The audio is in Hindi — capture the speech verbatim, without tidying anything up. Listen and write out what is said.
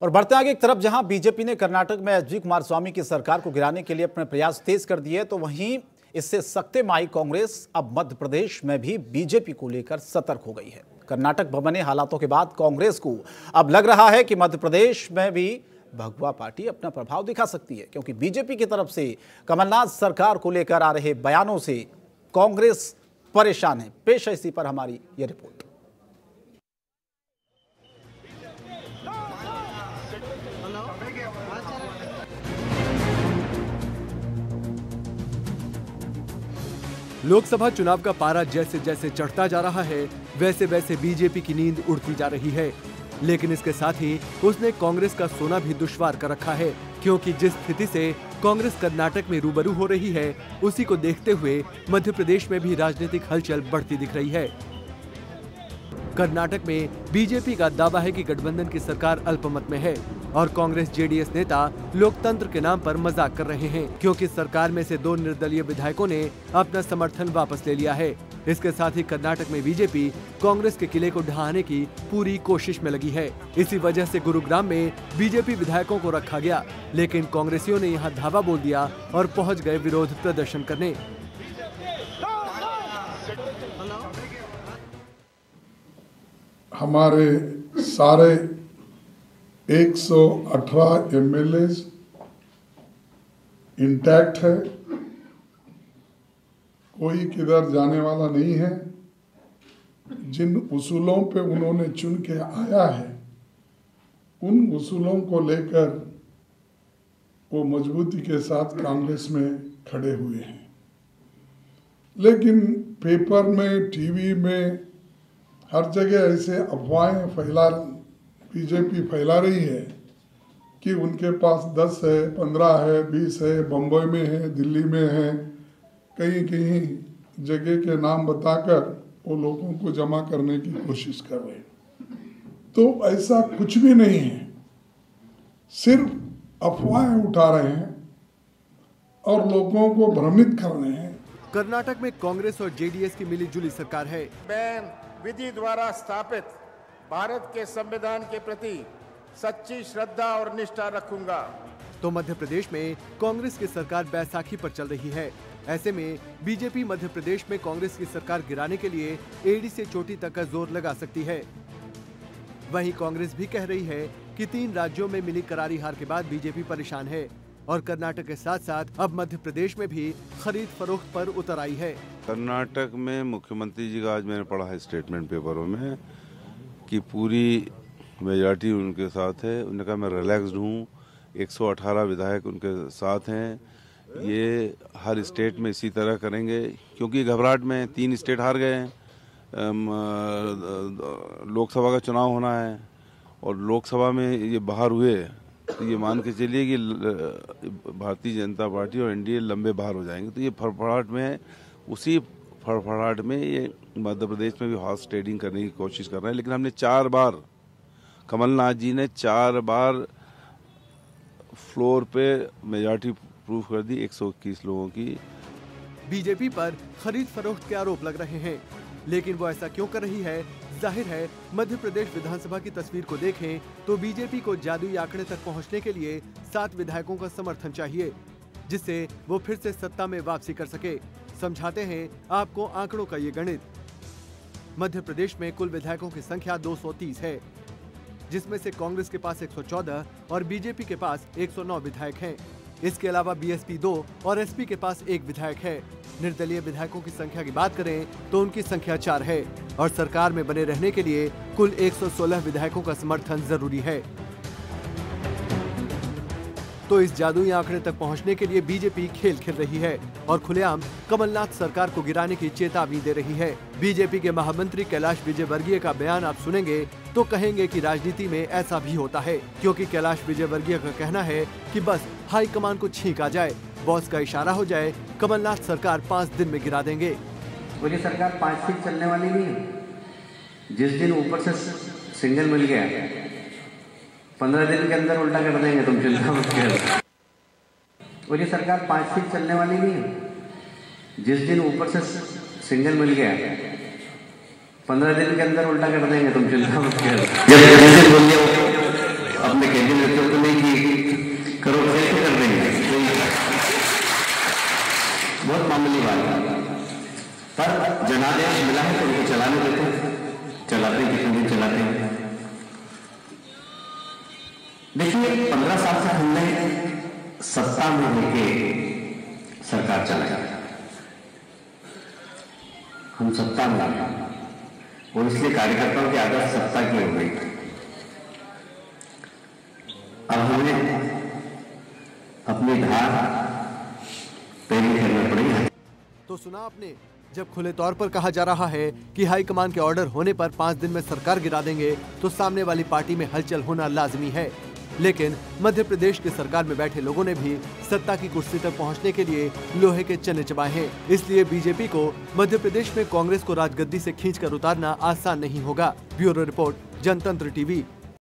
और बढ़ते आगे एक तरफ जहां बीजेपी ने कर्नाटक में एच डी कुमारस्वामी की सरकार को गिराने के लिए अपने प्रयास तेज कर दिए, तो वहीं इससे सख्ते माई कांग्रेस अब मध्य प्रदेश में भी बीजेपी को लेकर सतर्क हो गई है। कर्नाटक भवने हालातों के बाद कांग्रेस को अब लग रहा है कि मध्य प्रदेश में भी भगवा पार्टी अपना प्रभाव दिखा सकती है, क्योंकि बीजेपी की तरफ से कमलनाथ सरकार को लेकर आ रहे बयानों से कांग्रेस परेशान है। पेश है इसी पर हमारी यह रिपोर्ट। लोकसभा चुनाव का पारा जैसे जैसे चढ़ता जा रहा है, वैसे वैसे बीजेपी की नींद उड़ती जा रही है। लेकिन इसके साथ ही उसने कांग्रेस का सोना भी दुश्वार कर रखा है, क्योंकि जिस स्थिति से कांग्रेस कर्नाटक में रूबरू हो रही है, उसी को देखते हुए मध्य प्रदेश में भी राजनीतिक हलचल बढ़ती दिख रही है। कर्नाटक में बीजेपी का दावा है कि गठबंधन की सरकार अल्पमत में है और कांग्रेस जेडीएस नेता लोकतंत्र के नाम पर मजाक कर रहे हैं, क्योंकि सरकार में से दो निर्दलीय विधायकों ने अपना समर्थन वापस ले लिया है। इसके साथ ही कर्नाटक में बीजेपी कांग्रेस के किले को ढहाने की पूरी कोशिश में लगी है। इसी वजह से गुरुग्राम में बीजेपी विधायकों को रखा गया, लेकिन कांग्रेसियों ने यहां धावा बोल दिया और पहुंच गए विरोध प्रदर्शन करने। हमारे सारे एक सौ अठारह एमएलए इंटैक्ट है, कोई किधर जाने वाला नहीं है। जिन उसूलों पे उन्होंने चुन के आया है, उन उसूलों को लेकर वो मजबूती के साथ कांग्रेस में खड़े हुए हैं। लेकिन पेपर में, टीवी में, हर जगह ऐसे अफवाहें फैला बीजेपी फैला रही है कि उनके पास दस है, पंद्रह है, बीस है, बम्बई में है, दिल्ली में है, कहीं कहीं जगह के नाम बताकर वो लोगों को जमा करने की कोशिश कर रहे हैं। तो ऐसा कुछ भी नहीं है, सिर्फ अफवाहें उठा रहे हैं और लोगों को भ्रमित कर रहे हैं। कर्नाटक में कांग्रेस और जेडीएस की मिलीजुली सरकार है। मैं विधि द्वारा स्थापित भारत के संविधान के प्रति सच्ची श्रद्धा और निष्ठा रखूंगा। तो मध्य प्रदेश में कांग्रेस की सरकार बैसाखी पर चल रही है। ऐसे में बीजेपी मध्य प्रदेश में कांग्रेस की सरकार गिराने के लिए एड़ी से चोटी तक का जोर लगा सकती है। वहीं कांग्रेस भी कह रही है कि तीन राज्यों में मिली करारी हार के बाद बीजेपी परेशान है और कर्नाटक के साथ साथ अब मध्य प्रदेश में भी खरीद फरोख्त पर उतर आई है। कर्नाटक में मुख्यमंत्री जी का आज मैंने पढ़ा है स्टेटमेंट पेपरों में कि पूरी मेजॉरिटी उनके साथ है। उन्होंने कहा मैं रिलैक्स्ड हूँ, एक सौ अठारह विधायक उनके साथ हैं, ये हर स्टेट में इसी तरह करेंगे, क्योंकि घबराहट में तीन स्टेट हार गए हैं। लोकसभा का चुनाव होना है और लोकसभा में ये बाहर हुए तो ये मान के चलिए कि भारतीय जनता पार्टी और एनडीए लंबे बाहर हो जाएंगे। तो ये फड़फड़ाहट में है, उसी फड़फड़ाहट में ये मध्य प्रदेश में भी हॉर्स ट्रेडिंग करने की कोशिश कर रहे हैं। लेकिन हमने चार बार, कमलनाथ जी ने चार बार फ्लोर पे मेजॉरिटी प्रूफ कर दी एक सौ इक्कीस लोगों की। बीजेपी पर खरीद फरोख्त के आरोप लग रहे हैं, लेकिन वो ऐसा क्यों कर रही है? जाहिर है मध्य प्रदेश विधानसभा की तस्वीर को देखें तो बीजेपी को जादुई आंकड़े तक पहुंचने के लिए सात विधायकों का समर्थन चाहिए, जिससे वो फिर से सत्ता में वापसी कर सके। समझाते हैं आपको आंकड़ों का ये गणित। मध्य प्रदेश में कुल विधायकों की संख्या दो सौ तीस है, जिसमें से कांग्रेस के पास एक सौ चौदह और बीजेपी के पास एक सौ नौ विधायक हैं। इसके अलावा बीएसपी दो और एसपी के पास एक विधायक है। निर्दलीय विधायकों की संख्या की बात करें तो उनकी संख्या चार है और सरकार में बने रहने के लिए कुल एक सौ सोलह विधायकों का समर्थन जरूरी है। तो इस जादुई आंकड़े तक पहुंचने के लिए बीजेपी खेल खेल रही है और खुलेआम कमलनाथ सरकार को गिराने की चेतावनी दे रही है। बीजेपी के महामंत्री कैलाश विजयवर्गीय का बयान आप सुनेंगे तो कहेंगे कि राजनीति में ऐसा भी होता है, क्योंकि कैलाश विजयवर्गीय का कहना है कि बस हाईकमान को छींक आ जाए, बॉस का इशारा हो जाए, कमलनाथ सरकार पाँच दिन में गिरा देंगे। बोले सरकार पाँच फीट चलने वाली नहीं है। जिस दिन ऊपर से सिग्नल मिल गया, पंद्रह दिन के अंदर उल्टा कर देंगे, तुम चिंता मत करो। बोले सरकार पाँच फीट चलने वाली नहीं है। जिस दिन ऊपर से सिग्नल मिल गया, पंद्रह दिन के अंदर उल्टा कर देंगे, तुम चिंता मत करो। जब जिस दिन बोल दिया अपने केंद्रीय नेतृत्व में कि करो कैसे कर देंगे, बहुत मामूली बात है। पर जनादेश मिला है तो उनको चलाने देते हैं, चलाते हैं, कितने दिन चलाते हैं। देखिए, पंद्रह साल से हमने सत्ता में लेके सरकार चलाया, हम सत्ता में आए और इसलिए कार्यकर्ताओं की आदत सत्ता की हो गई। अब हमें अपनी धार पैरी करना पड़ेगा। तो सुना आपने, जब खुले तौर पर कहा जा रहा है कि हाईकमान के ऑर्डर होने पर पांच दिन में सरकार गिरा देंगे, तो सामने वाली पार्टी में हलचल होना लाजमी है। लेकिन मध्य प्रदेश की सरकार में बैठे लोगों ने भी सत्ता की कुर्सी तक पहुंचने के लिए लोहे के चने चबाए हैं। इसलिए बीजेपी को मध्य प्रदेश में कांग्रेस को राजगद्दी से खींचकर उतारना आसान नहीं होगा। Bureau report, Jantantra TV.